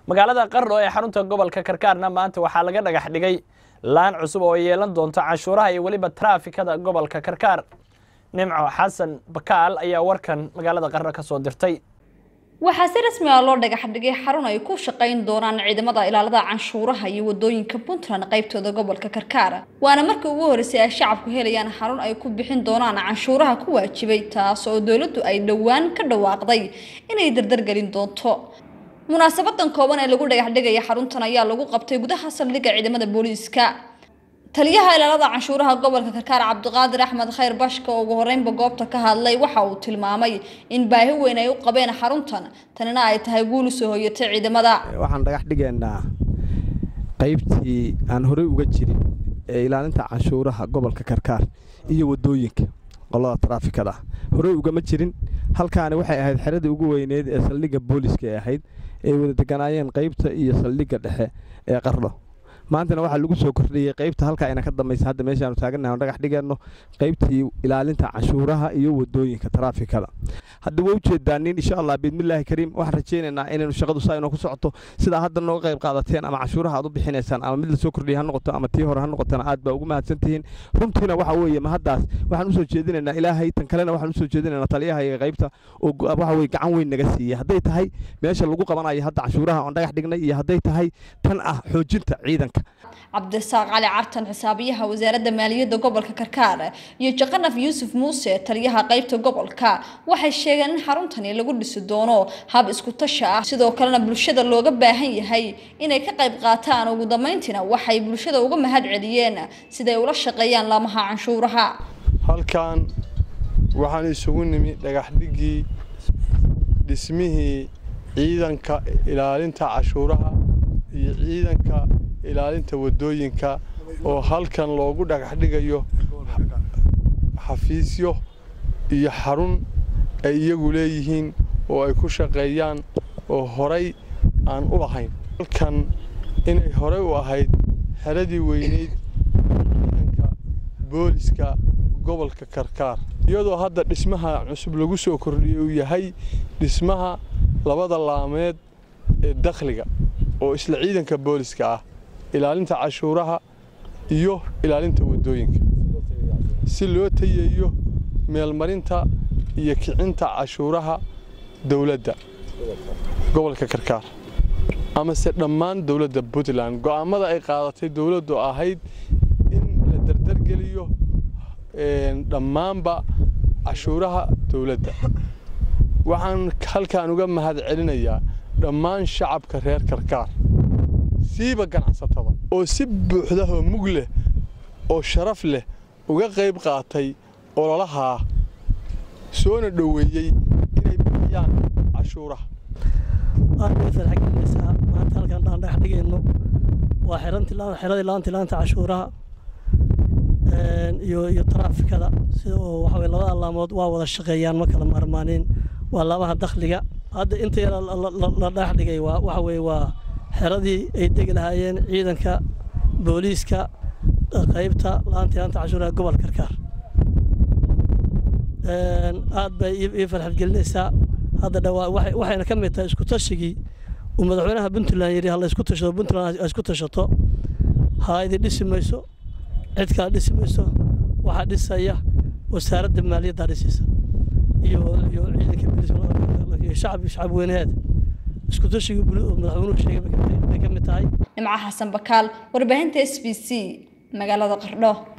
magaalada Qardho ee xarunta gobolka Karkaarna maanta waxaa laga dhagax dhigay laan cusub oo yeelan doonta canshuuraha iyo waliba traafikada gobolka Karkaar. Nimco Xasan Bakaal ayaa warkan magaalada Qardho ka soo dirtay. waxaa si rasmi ah loo dhagax dhigay xarun ay ku shaqayn doonaan ciidamada ilaalada canshuuraha iyo wadooyinka Puntland qaybtooda gobolka Karkaar. waana markii ugu horeysay ay shacabku helayaan xarun ay ku bixin doonaan canshuuraha ku waajibay taas oo dawladdu ay dhawaan ka dhawaaqday inay dardar gelin doonto. munaasabadan kooban ee lagu dhagax dhigay xaruntan ayaa lagu qabtay gudaha saldhigga ciidamada booliiska. taliyaha ilaalada canshuuraha gobolka Karkaar Cabdiqaadir Axmed Khayr Bashka oo ugu horeynba goobta ka hadlay waxa uu tilmaamay in baahi weyn ay u qabeen xaruntan tanina ay tahay guul soo hoyatay ciidamada. waxaan dhagax dhigaynaa qaybtii aan hore uga jirin ee ilaalinta canshuuraha gobolka Karkaar iyo wadooyinka qolada traafikada hore uga ma jirin. halkaani waxay ahayd xeradii ugu weyneed ee saldhigga booliiska ee ahayd ee wada deganaayeen qaybta iyo saldhigga dhexe ee Qardho. maantana waxa lagu soo kordhiyay qaybta halka ayna ka dambaysa hadda meeshaan taaganahay dhagax dhigano qaybtii ilaalinta canshuuraha iyo wadooyinka traafikada. hadda way u jeedaan insha Allah bismillaahi kariim waxaan rajaynaynaa inaynu shaqadu saayno ku socoto sida hadda noo qayb qaadateen ama canshuuraha aad u bixinaysaan ama mid la soo kordhiyay ha noqoto ama tii hore ha noqotana aad baa ugu mahadsantihiin. runtiina waxa weeye ma haddaas waxaan u soo jeedinaynaa ilaahay tan kalena waxaan u soo jeedinaynaa taliyaha iyo qaybta oo waxa weeye gacan weyn naga siiyay hadday tahay meesha lagu qabanayo hadda canshuuraha oo dhagax dhignay iyo hadday tahay tan ah xoojinta ciidanka. Cabdisaaq Cali Cartan xisaabiyaha wasaaradda maaliyadda gobolka Karkaar iyo Jaqanaf Yuusuf Muuse taliyaha qaybta gobolka waxay sheegeen in xaruntani lagu dhisi doono hab isku tashi ah sidoo kalena bulshada looga baahan yahay inay ka qayb qaataan. ugu dambeyntiina waxay bulshada uga mahad celiyeen siday ula shaqeeyaan laamaha canshuuraha. halkan waxaan isugu nimi dhagax dhigii dhismihii ciidanka ilaalinta canshuuraha iyo ciidanka ilaalinta wadooyinka oo halkan loogu dhagax dhigayo xafiisyo iyo xarun ay iyagu leeyihiin oo ay ku shaqeeyaan oo horay aan u lahayn. halkan inay horay u ahayd xeradii weyneyd ciidanka booliiska gobolka Karkaar iyadoo hadda dhismaha cusub lagu soo kordhiyay uu yahay dhismaha labada laameed ee dakhliga oo isla ciidanka booliiska ah ilaalinta canshuuraha iyo ilaalinta wadooyinka si loo tayeeyo meelmarinta iyo kicinta canshuuraha dawladda gobolka Karkaar ama se dhammaan dawladda Puntland. go'aamada ay qaadatay dawladdu ahayd in la dardar geliyo dhammaanba canshuuraha dawladda. waxaan halkaan uga mahad celinayaa dhammaan shacabka reer Karkaar siiba ganacsatada oo si buuxda oo mug leh oo sharaf leh uga qayb qaatay ololaha soona dhaweeyay inay bixiyaan canshuuraha. maanta halkan dhagax dhigayno waa xeradii laanta canshuuraha iyo traafikada sidoo waxa weeye labada laamood waa wada shaqeeyaan ma kala maarmaaneen waa laamaha dakhliga. hadda inta la dhagax dhigay waxa weeye waa xeradii ay degi lahaayeen ciidanka booliiska qaybta laanta canshuuraha gobolka Karkaar. aad bay ii farxad gelinaysaa. hadda waxayna ka mid tahay isku tashigii uu madaxweynaha Puntland yiri hal isku tashado Puntland isku tashato hay'ad dhismayso cid kale dhismayso waxa dhisaya wasaaradda maaliyadda dhisaysa iyo ciidanka booliiska iyo shacab weynaad isku tashigii madaxweynuhu sheegay ka mid tahay. Nimco Xasan Bakaal warbaahinta SBC magaalada Qardho.